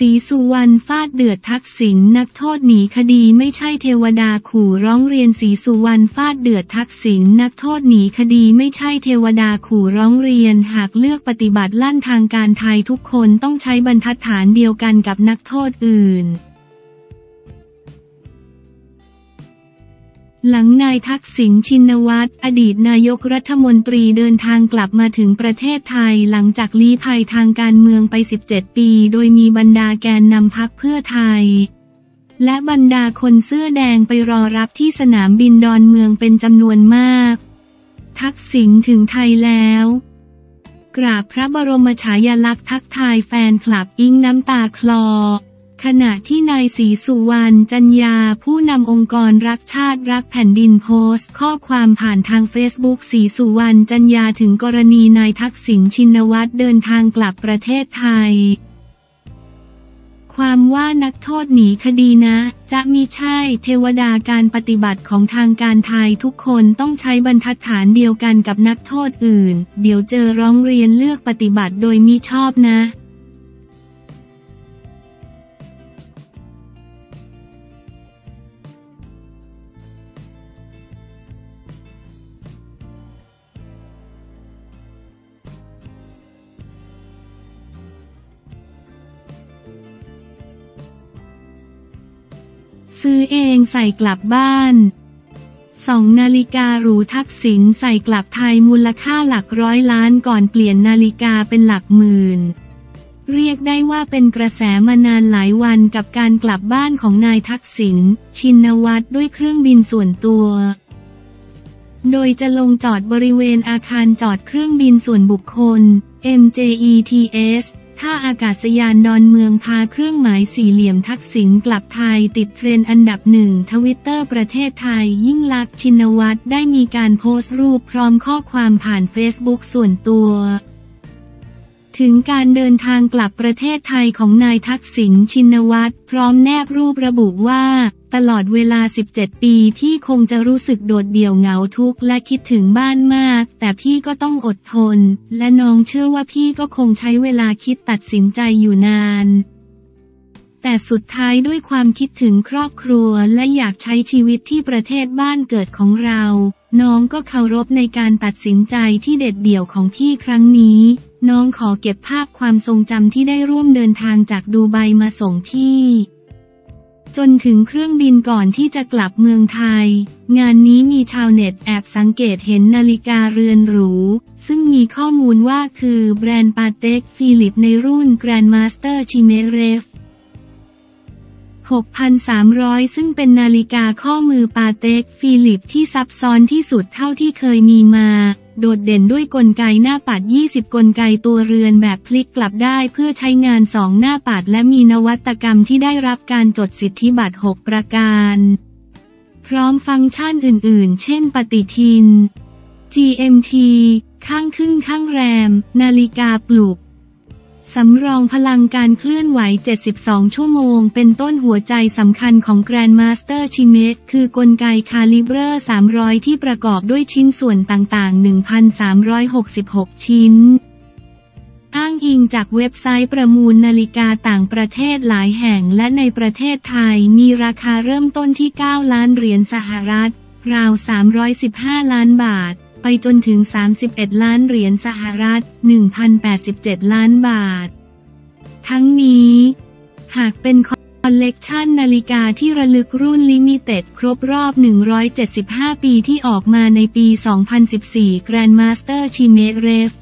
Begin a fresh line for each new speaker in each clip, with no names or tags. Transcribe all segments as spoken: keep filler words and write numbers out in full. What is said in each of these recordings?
ศรีสุวรรณฟาดเดือดทักษิณนักโทษหนีคดีไม่ใช่เทวดาขู่ร้องเรียนศรีสุวรรณฟาดเดือดทักษิณนักโทษหนีคดีไม่ใช่เทวดาขู่ร้องเรียนหากเลือกปฏิบัติลั่นทางการไทยทุกคนต้องใช้บรรทัดฐานเดียวกันกับนักโทษอื่นหลังนายทักษิณชินวัตรอดีตนายกรัฐมนตรีเดินทางกลับมาถึงประเทศไทยหลังจากลี้ภัยทางการเมืองไปสิบเจ็ดปีโดยมีบรรดาแกนนำพรรคเพื่อไทยและบรรดาคนเสื้อแดงไปรอรับที่สนามบินดอนเมืองเป็นจำนวนมากทักษิณถึงไทยแล้วกราบพระบรมฉายาลักษณ์ทักทายแฟนคลับอิ้งน้ำตาคลอขณะที่นายศรีสุวรรณจันยาผู้นำองค์กรรักชาติรักแผ่นดินโพสต์ข้อความผ่านทางเฟซบุ๊กศรีสุวรรณจันยาถึงกรณีนายทักษิณชินวัตรเดินทางกลับประเทศไทยความว่านักโทษหนีคดีนะจะมิใช่เทวดาการปฏิบัติของทางการไทยทุกคนต้องใช้บรรทัดฐานเดียวกันกับนักโทษอื่นเดี๋ยวเจอร้องเรียนเลือกปฏิบัติโดยมิชอบนะซื้อเองใส่กลับบ้านสองนาฬิกาหรูทักษิณใส่กลับไทยมูลค่าหลักร้อยล้านก่อนเปลี่ยนนาฬิกาเป็นหลักหมื่นเรียกได้ว่าเป็นกระแสมานานหลายวันกับการกลับบ้านของนายทักษิณชินวัตรด้วยเครื่องบินส่วนตัวโดยจะลงจอดบริเวณอาคารจอดเครื่องบินส่วนบุคคล เอ็ม เจ อี ที เอสท่าอากาศยานดอนเมืองพาเครื่องหมายสี่เหลี่ยมทักษิณกลับไทยติดเทรนด์อันดับหนึ่งทวิตเตอร์ประเทศไทยยิ่งลักษณ์ชินวัตรได้มีการโพสต์รูปพร้อมข้อความผ่านเฟซบุ๊กส่วนตัวถึงการเดินทางกลับประเทศไทยของนายทักษิณชินวัตรพร้อมแนบรูประบุว่าตลอดเวลาสิบเจ็ดปีพี่คงจะรู้สึกโดดเดี่ยวเหงาทุกข์และคิดถึงบ้านมากแต่พี่ก็ต้องอดทนและน้องเชื่อว่าพี่ก็คงใช้เวลาคิดตัดสินใจอยู่นานแต่สุดท้ายด้วยความคิดถึงครอบครัวและอยากใช้ชีวิตที่ประเทศบ้านเกิดของเราน้องก็เคารพในการตัดสินใจที่เด็ดเดี่ยวของพี่ครั้งนี้น้องขอเก็บภาพความทรงจำที่ได้ร่วมเดินทางจากดูไบมาส่งพี่จนถึงเครื่องบินก่อนที่จะกลับเมืองไทยงานนี้มีชาวเน็ตแอบสังเกตเห็นนาฬิกาเรือนหรูซึ่งมีข้อมูลว่าคือแบรนด์ปาเต็กฟิลิปในรุ่น Grandmaster Chimerevหกพันสามร้อย ซึ่งเป็นนาฬิกาข้อมือปาเต็กฟิลิปที่ซับซ้อนที่สุดเท่าที่เคยมีมาโดดเด่นด้วยกลไกหน้าปัดยี่สิบกลไกตัวเรือนแบบพลิกกลับได้เพื่อใช้งานสองหน้าปัดและมีนวัตกรรมที่ได้รับการจดสิทธิบัตรหกประการพร้อมฟังก์ชันอื่นๆเช่นปฏิทิน จี เอ็ม ที ข้างขึ้นข้างแรมนาฬิกาปลุกสำรองพลังการเคลื่อนไหวเจ็ดสิบสองชั่วโมงเป็นต้นหัวใจสำคัญของ Grandmaster Chimerev คือกลไกคาลิเบอร์สามร้อยที่ประกอบด้วยชิ้นส่วนต่างๆ หนึ่งพันสามร้อยหกสิบหก ชิ้นอ้างอิงจากเว็บไซต์ประมูลนาฬิกาต่างประเทศหลายแห่งและในประเทศไทยมีราคาเริ่มต้นที่เก้าล้านเหรียญสหรัฐราวสามร้อยสิบห้าล้านบาทไปจนถึงสามสิบเอ็ดล้านเหรียญสหรัฐ หนึ่งพันแปดสิบเจ็ด ล้านบาททั้งนี้หากเป็นคอลเลกชันนาฬิกาที่ระลึกรุ่นลิมิเต็ดครบรอบหนึ่งร้อยเจ็ดสิบห้าปีที่ออกมาในปี สองพันสิบสี่ Grandmaster Chimerev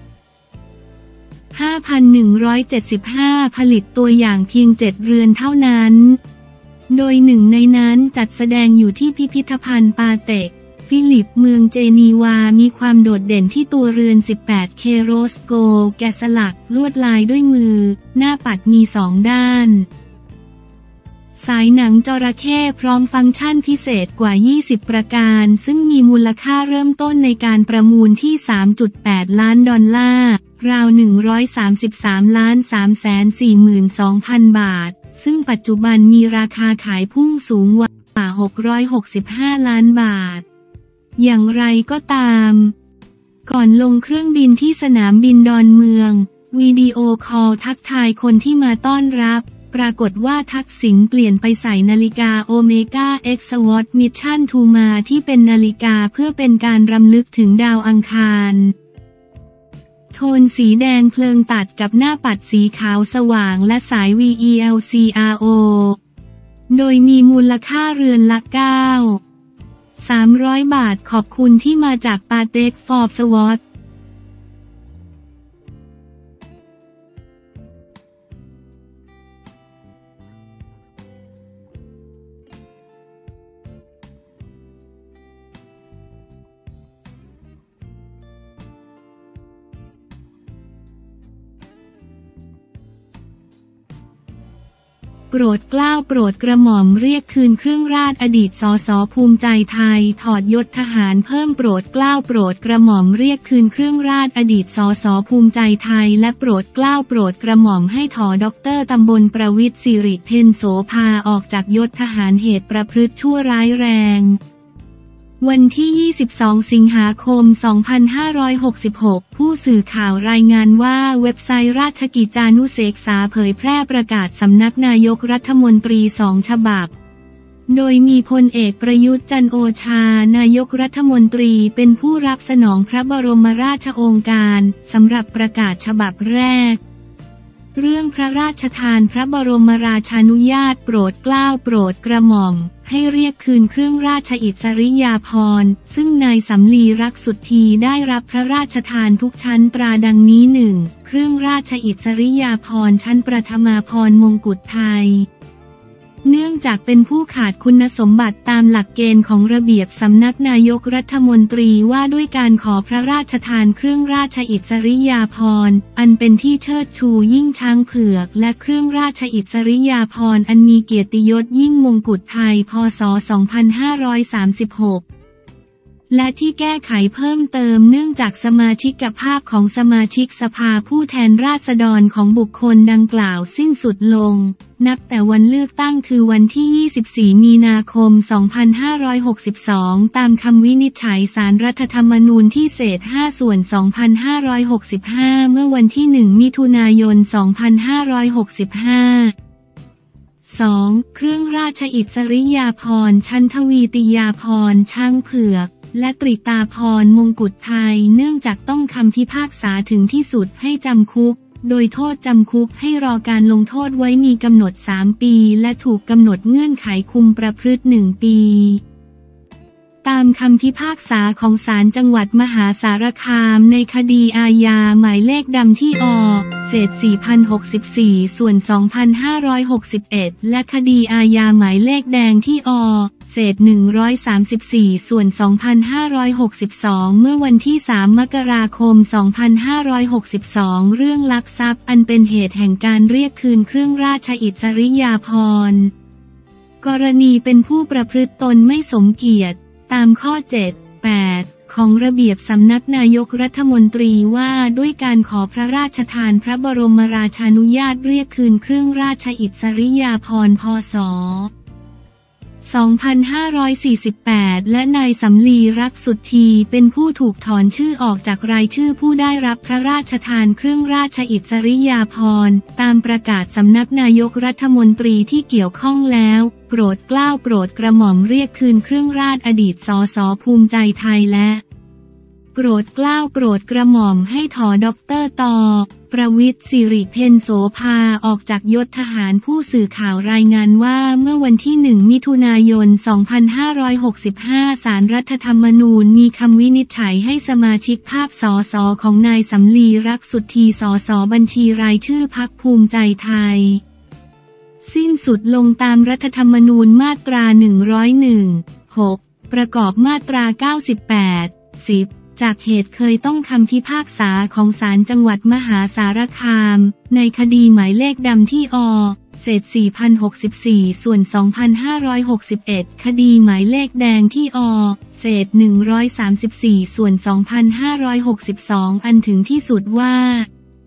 ห้าพันหนึ่งร้อยเจ็ดสิบห้า ผลิตตัวอย่างเพียงเจ็ดเรือนเท่านั้นโดยหนึ่งในนั้นจัดแสดงอยู่ที่พิพิธภัณฑ์ปาเต็กฟิลิปเมืองเจนีวามีความโดดเด่นที่ตัวเรือน สิบแปด เคโรสโกแกะสลักลวดลายด้วยมือหน้าปัดมีสองด้านสายหนังจระเข้พร้อมฟังก์ชันพิเศษกว่ายี่สิบประการซึ่งมีมูลค่าเริ่มต้นในการประมูลที่ สามจุดแปด ล้านดอลลาร์ราวหนึ่งร้อยสามสิบสามล้านสามแสนสี่หมื่นสองพัน บาทซึ่งปัจจุบันมีราคาขายพุ่งสูงกว่าหกร้อยหกสิบห้าล้านบาทอย่างไรก็ตามก่อนลงเครื่องบินที่สนามบินดอนเมืองวิดีโอคอลทักทายคนที่มาต้อนรับปรากฏว่าทักษิณเปลี่ยนไปใส่นาฬิกาโอเมก้า เอ็กซ์ วอท Mission to มาที่เป็นนาฬิกาเพื่อเป็นการรำลึกถึงดาวอังคารโทนสีแดงเพลิงตัดกับหน้าปัดสีขาวสว่างและสาย วี อี แอล ซี อาร์ โอ โดยมีมูลค่าเรือนละ เก้าพันสามร้อย บาทขอบคุณที่มาจากปาเต็กฟอร์บสวอตโปรดเกล้าโปรดกระหม่อมเรียกคืนเครื่องราชอดีตสสภูมิใจไทยถอดยศทหารเพิ่มโปรดเกล้าโปรดกระหม่อมเรียกคืนเครื่องราชอดีตสสภูมิใจไทยและโปรดเกล้าโปรดกระหม่อมให้ถอด็อกเตอร์ตำบลประวิตรสิริเพ็ญโสภาออกจากยศทหารเหตุประพฤติชั่วร้ายแรงวันที่ ยี่สิบสอง สิงหาคม สองพันห้าร้อยหกสิบหก ผู้สื่อข่าวรายงานว่าเว็บไซต์ราชกิจจานุเสกษาเผยแพร่ประกาศสำนักนายกรัฐมนตรีสองฉบับโดยมีพลเอกประยุทธ์จันทร์โอชานายกรัฐมนตรีเป็นผู้รับสนองพระบรมราชโองการสำหรับประกาศฉบับแรกเรื่องพระราชทานพระบรมราชานุญาตโปรดเกล้าโปรดกระหม่อมให้เรียกคืนเครื่องราชอิสริยาภรณ์ซึ่งนายสำลีรักสุทธีได้รับพระราชทานทุกชั้นตราดังนี้ หนึ่ง เครื่องราชอิสริยาภรณ์ชั้นประธมาภรณ์มงกุฎไทยเนื่องจากเป็นผู้ขาดคุณสมบัติตามหลักเกณฑ์ของระเบียบสำนักนายกรัฐมนตรีว่าด้วยการขอพระราชทานเครื่องราชอิสริยาภรณ์อันเป็นที่เชิดชูยิ่งช้างเผือกและเครื่องราชอิสริยาภรณ์อันมีเกียรติยศยิ่งมงกุฎไทยพ.ศ. สองพันห้าร้อยสามสิบหกและที่แก้ไขเพิ่มเติมเนื่องจากสมาชิกภาพของสมาชิกสภาผู้แทนราษฎรของบุคคลดังกล่าวสิ้นสุดลงนับแต่วันเลือกตั้งคือวันที่ ยี่สิบสี่ มีนาคม สองพันห้าร้อยหกสิบสอง ตามคำวินิจฉัยศาลรัฐธรรมนูญที่เศษ ห้า ส่วน สองพันห้าร้อยหกสิบห้า เมื่อวันที่ หนึ่ง มิถุนายน สองพันห้าร้อยหกสิบห้าสอง เครื่องราชอิสริยาภรณ์ชั้นทวีติยาภรณ์ช้างเผือกและตริตาภรณ์มงกุฎไทยเนื่องจากต้องคำพิพากษาถึงที่สุดให้จำคุกโดยโทษจำคุกให้รอการลงโทษไว้มีกำหนดสามปีและถูกกำหนดเงื่อนไขคุมประพฤติหนึ่งปีตามคำพิพากษาของศาลจังหวัดมหาสารคามในคดีอาญาหมายเลขดำที่อเศษ สี่พันหกสิบสี่ ส่วน สองพันห้าร้อยหกสิบเอ็ด และคดีอาญาหมายเลขแดงที่อเศษ หนึ่งร้อยสามสิบสี่ ส่วน สองพันห้าร้อยหกสิบสอง เมื่อวันที่ สาม มกราคม สองพันห้าร้อยหกสิบสอง เรื่องลักทรัพย์อันเป็นเหตุแห่งการเรียกคืนเครื่องราชอิสริยาภรณ์กรณีเป็นผู้ประพฤติตนไม่สมเกียรติตามข้อ เจ็ด แปด ของระเบียบสำนักนายกรัฐมนตรีว่าด้วยการขอพระราชทานพระบรมราชานุญาตเรียกคืนเครื่องราชอิสริยาภรณ์พ.ศ. สองพันห้าร้อยสี่สิบแปด และนายสำลีรักสุทธีเป็นผู้ถูกถอนชื่อออกจากรายชื่อผู้ได้รับพระราชทานเครื่องราชอิสริยาภรณ์ตามประกาศสำนักนายกรัฐมนตรีที่เกี่ยวข้องแล้วโปรดเกล้าโปรดกระหม่อมเรียกคืนเครื่องราชอดีตสสภูมิใจไทยและโปรดเกล้าโปรดกระหม่อมให้ถอด็อกเตอร์ตอประวิตรสิริเพ็ญโสภาออกจากยศทหารผู้สื่อข่าวรายงานว่าเมื่อวันที่ หนึ่ง มิถุนายน สองพันห้าร้อยหกสิบห้า ศาลรัฐธรรมนูญมีคำวินิจฉัยให้สมาชิกภาพสสของนายสำลีรักสุทธีสสบัญชีรายชื่อพรรคภูมิใจไทยสิ้นสุดลงตามรัฐธรรมนูญมาตรา หนึ่งร้อยเอ็ด หก ประกอบมาตรา เก้าสิบแปด สิบจากเหตุเคยต้องคำพิพากษาของศาลจังหวัดมหาสารคามในคดีหมายเลขดำที่อเศษ สี่พันหกสิบสี่ ส่วน สองพันห้าร้อยหกสิบเอ็ด คดีหมายเลขแดงที่อเศษ หนึ่งร้อยสามสิบสี่ ส่วน สองพันห้าร้อยหกสิบสอง อันถึงที่สุดว่า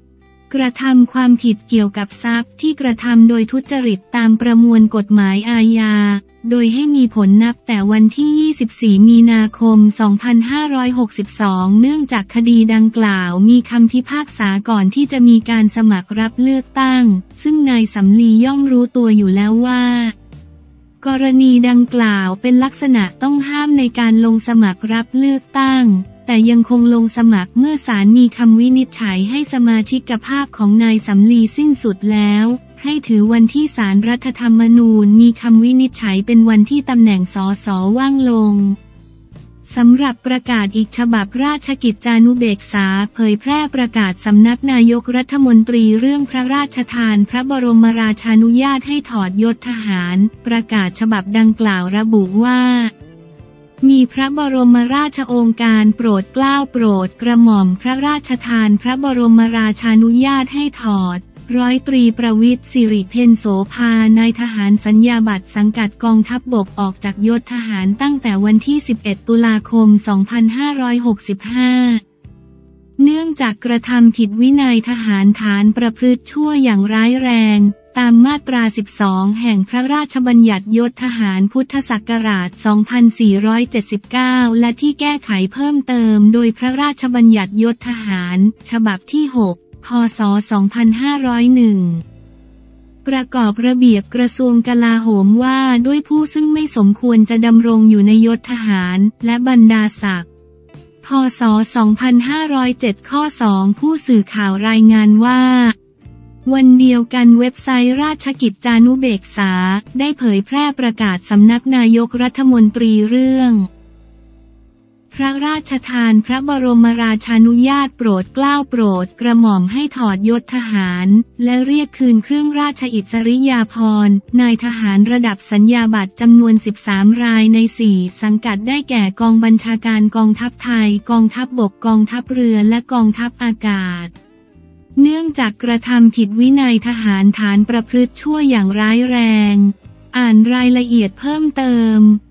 กระทำความผิดเกี่ยวกับทรัพย์ที่กระทำโดยทุจริตตามประมวลกฎหมายอาญาโดยให้มีผลนับแต่วันที่ยี่สิบสี่มีนาคมสองพันห้าร้อยหกสิบสองเนื่องจากคดีดังกล่าวมีคำพิพากษาก่อนที่จะมีการสมัครรับเลือกตั้งซึ่งนายสำลีย่อมรู้ตัวอยู่แล้วว่ากรณีดังกล่าวเป็นลักษณะต้องห้ามในการลงสมัครรับเลือกตั้งแต่ยังคงลงสมัครเมื่อศาลมีคำวินิจฉัยให้สมาชิกภาพของนายสำลีสิ้นสุดแล้วให้ถือวันที่ศาลรัฐธรรมนูญมีคำวินิจฉัยเป็นวันที่ตำแหน่งสสว่างลงสำหรับประกาศอีกฉบับราชกิจจานุเบกษาเผยแพร่ประกาศสำนักนายกรัฐมนตรีเรื่องพระราชทานพระบรมราชานุญาตให้ถอดยศทหารประกาศฉบับดังกล่าวระบุว่ามีพระบรมราชโองการโปรดเกล้าโปรดกระหม่อมพระราชทานพระบรมราชานุญาตให้ถอดร้อยตรีประวิตรสิริเพ็ญโสภานายทหารสัญญาบัตรสังกัดกองทัพบกออกจากยศทหารตั้งแต่วันที่สิบเอ็ดตุลาคมสองพันห้าร้อยหกสิบห้าเนื่องจากกระทำผิดวินัยทหารฐานประพฤติชั่วอย่างร้ายแรงตามมาตราสิบสองแห่งพระราชบัญญัติยศทหารพุทธศักราชสองพันสี่ร้อยเจ็ดสิบเก้าและที่แก้ไขเพิ่มเติมโดยพระราชบัญญัติยศทหารฉบับที่หกพ.ศ. สองพันห้าร้อยหนึ่งประกอบระเบียบกระทรวงกลาโหมว่าด้วยผู้ซึ่งไม่สมควรจะดำรงอยู่ในยศทหารและบรรดาศักดิ์พ.ศ. สองพันห้าร้อยเจ็ดข้อสองผู้สื่อข่าวรายงานว่าวันเดียวกันเว็บไซต์ราชกิจจานุเบกษาได้เผยแพร่ประกาศสำนักนายกรัฐมนตรีเรื่องพระราชทานพระบรมราชานุญาตโปรดเกล้าโปรดกระหม่อมให้ถอดยศทหารและเรียกคืนเครื่องราชอิสริยาภรณ์นายทหารระดับสัญญาบัตรจำนวนสิบสามรายในสี่สังกัดได้แก่กองบัญชาการกองทัพไทยกองทัพบกกองทัพเรือและกองทัพอากาศเนื่องจากกระทำผิดวินัยทหารฐานประพฤติชั่วอย่างร้ายแรงอ่านรายละเอียดเพิ่มเติม